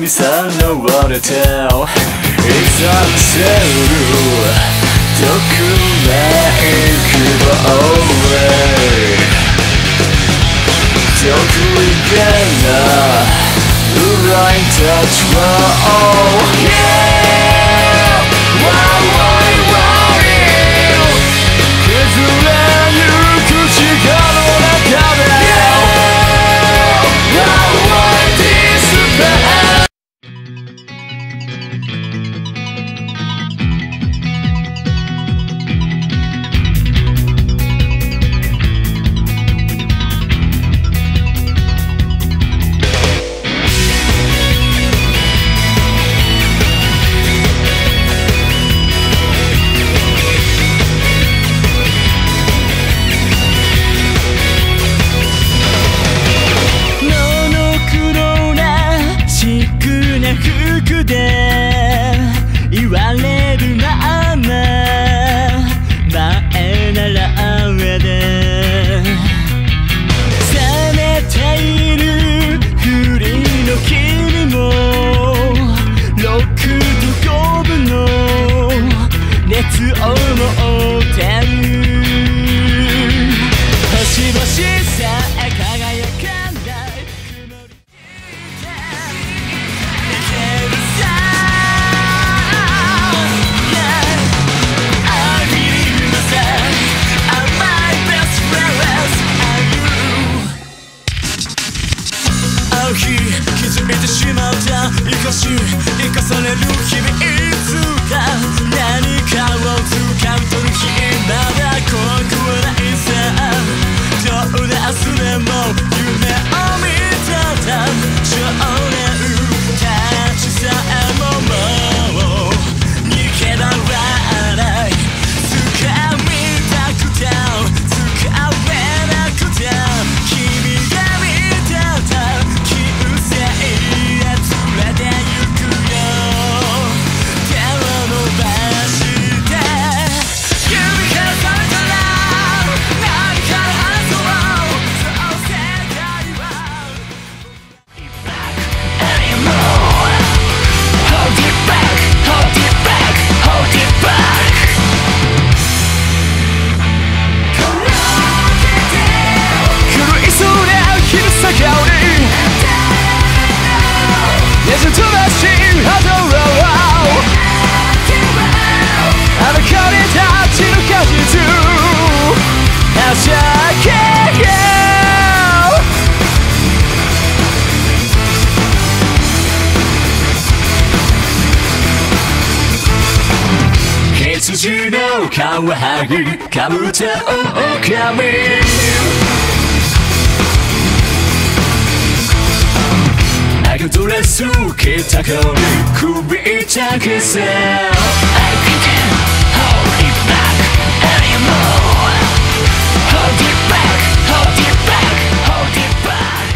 君さ登れたいざせる特命希望得意げなラインたちは Oh yeah削れゆく時間の中で 言われるまま前なら上で冷めているふりの君も6と5分の熱を持ってる星々さえ輝かない曇り気づいてしまった生かされる日々いつか何かを掴み取る日まだ怖くはないさどうだ明日でも夢を見たた少年たちさえももう逃げられない掴みたくて掴めなくて君が見たた羊のカワイいかぶった狼赤ドレス着た子に首痛くせ I can't hold it back anymore Hold it back, hold it back, hold it back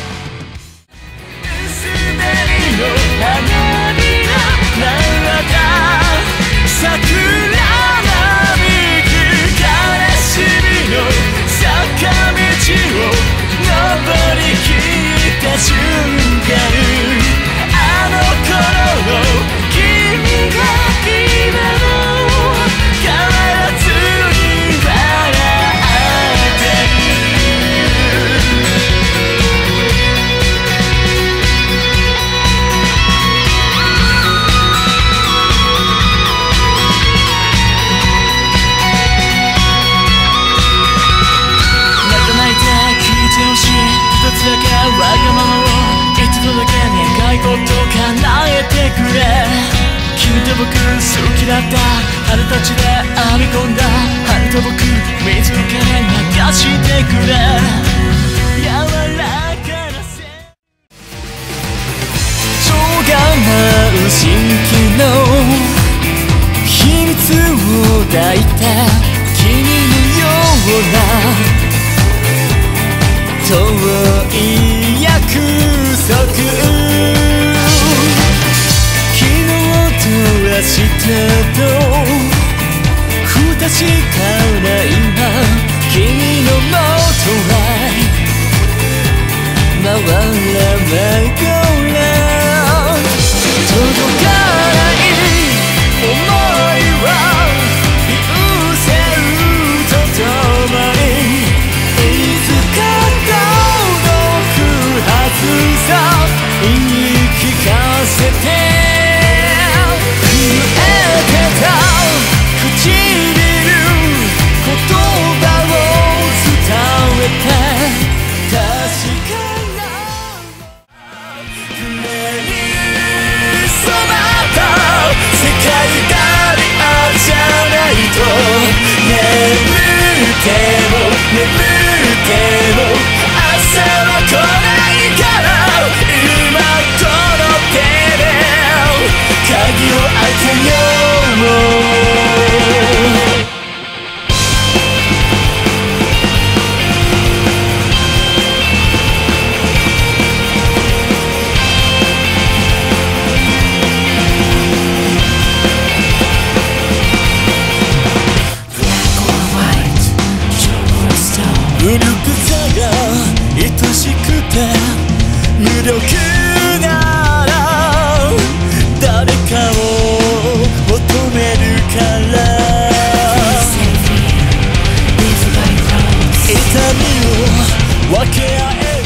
すでにの花びらなった桜並木悲しみの坂道を登りきった瞬間あの頃の君が今も変わらずに笑って一つだけわがままを一度だけ願い事叶えてくれ君と僕好きだった春たちで編み込んだ春と僕水を流してくれ柔らかなせしょうがない蜃気の秘密を抱いた君のような遠い約束昨日と明日と不確かな今君のもとへ回らないから眠っても朝は来ないから今この手で鍵を開けよう無力さが愛しくて無力なら誰かを求めるから痛みを分け合える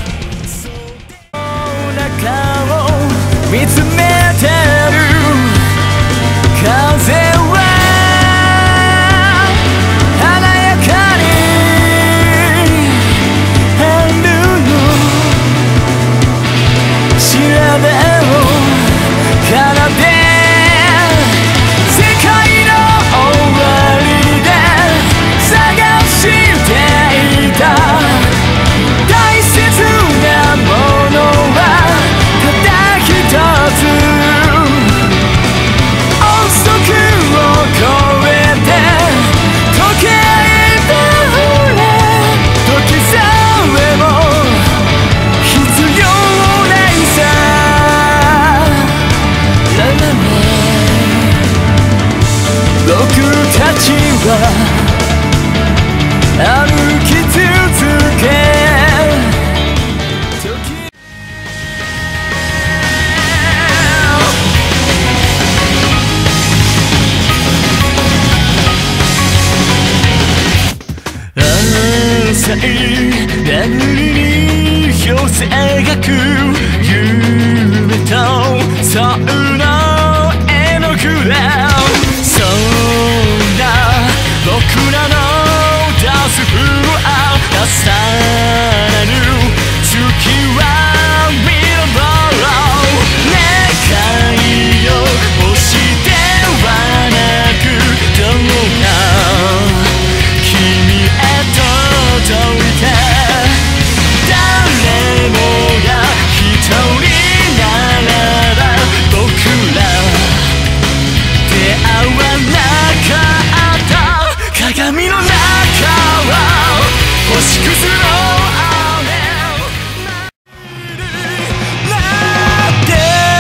中を見つめてる風は歩き続け浅い眠りに寄せ描く夢とそんな絵の具だそんな僕らの出す不安さらぬ月は見ろ願いを押してはなくどうか君へ届いて誰もが一人ならば僕ら出会わなかった鏡の中は星屑の雨なんて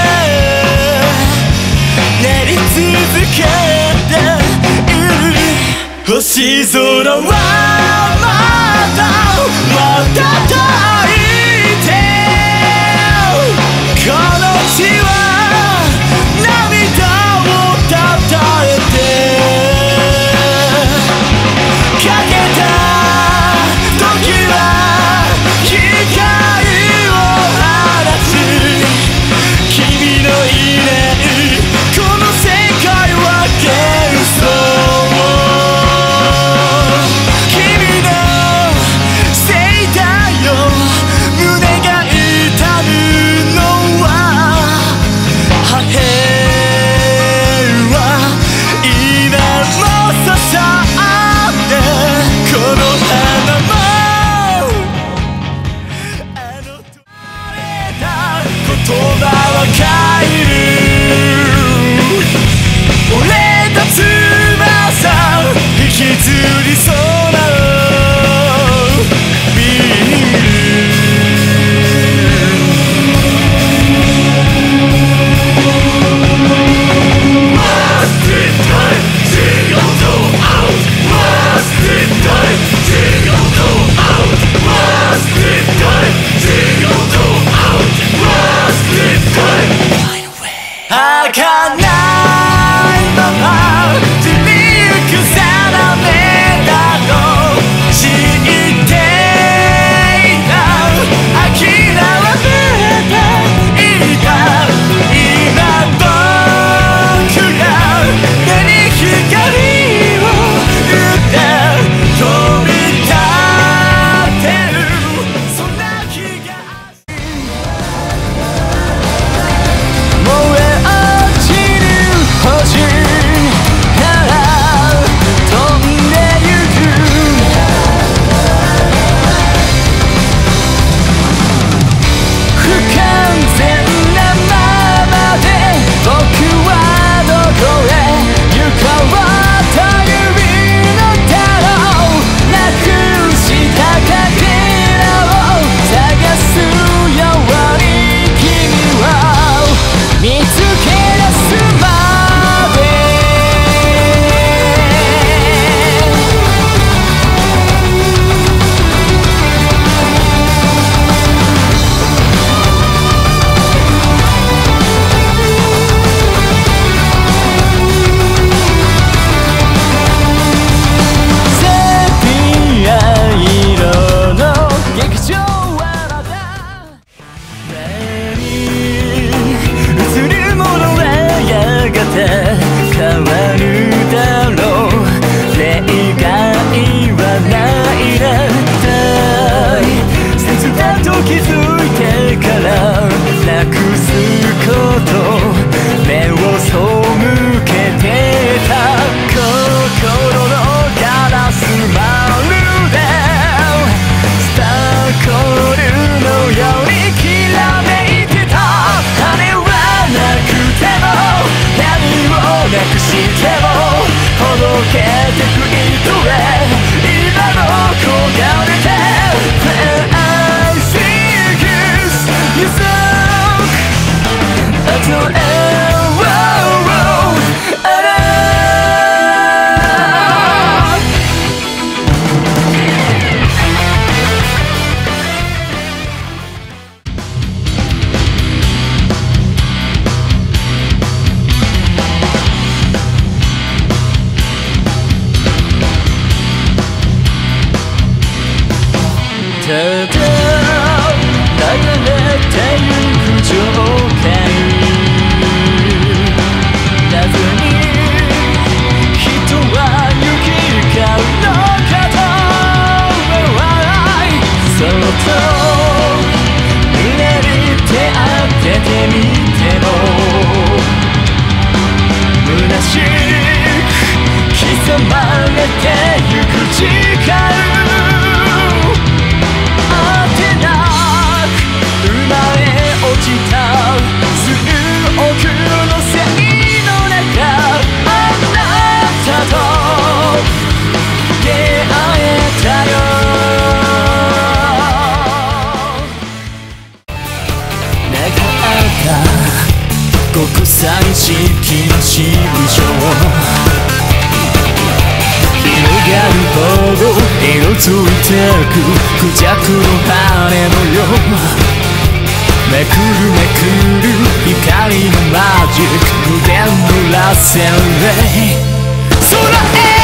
練り続けている星空はまだ抱いてこの地は涙をたたえてかけた時は光を放つ君のいないこの世界は幻想君のせいだよ胸が痛むのは破片は今も刺さってこの花もあの問われた言葉は変える折れた翼引きずりそうなビール儚いまま散りゆく定めだと知っていた諦めていた今僕が目に光を打って飛び立ってるそんな気が燃え落ちもほどけてく糸へ今の焦がれて When I see kiss you so I don't ever ただ流れてゆく情景なぜに人は行き交うのかとそっと胸に手当ててみても虚しく刻まれてゆく時間国際式の支部所広がるほど色づいてくクジャクの羽のよめくるめくる光のマジック無限の螺旋で空へ